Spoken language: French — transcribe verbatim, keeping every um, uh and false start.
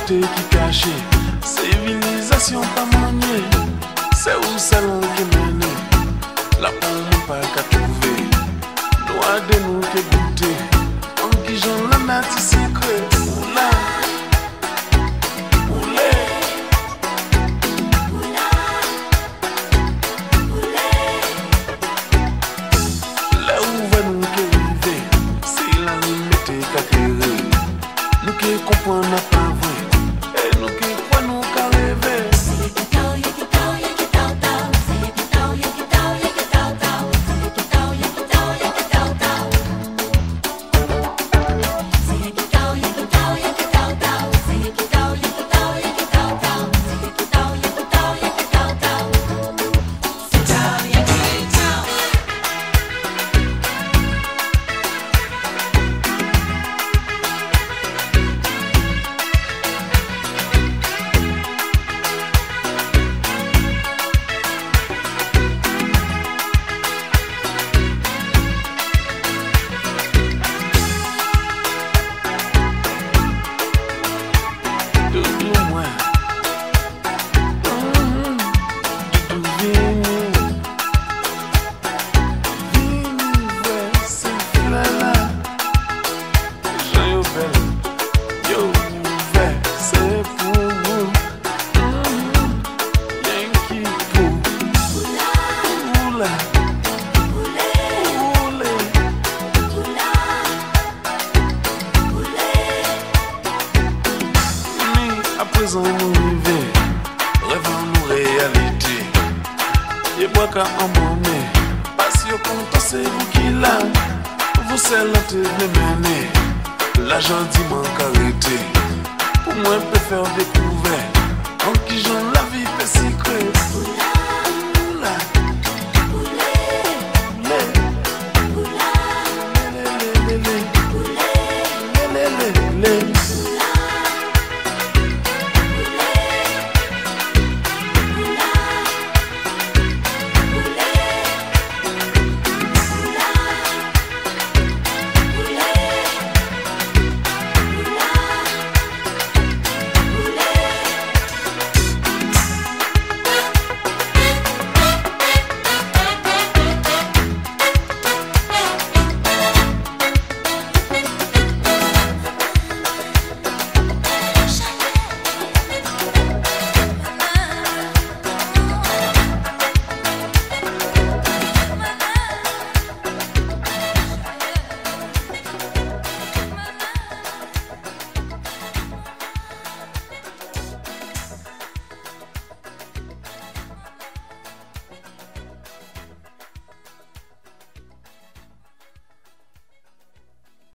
côté qui caché, civilisation pas maniée, c'est où salon qui mène, la pomme pas qu'à trouver, doit de nous que goûter, en qui j'en la natte secret, oula, oulé, là où va nous que river, c'est la limite qu'à créer, nous qui comprenons pas vrai. Nous rêver, rêvons nos réalités. Et bois qu'à emmener, parce que quand c'est vous qui l'a, vous c'est l'autre mener. L'argent dit manque arrêté. Pour moi, je peux faire découvert. En qui j'en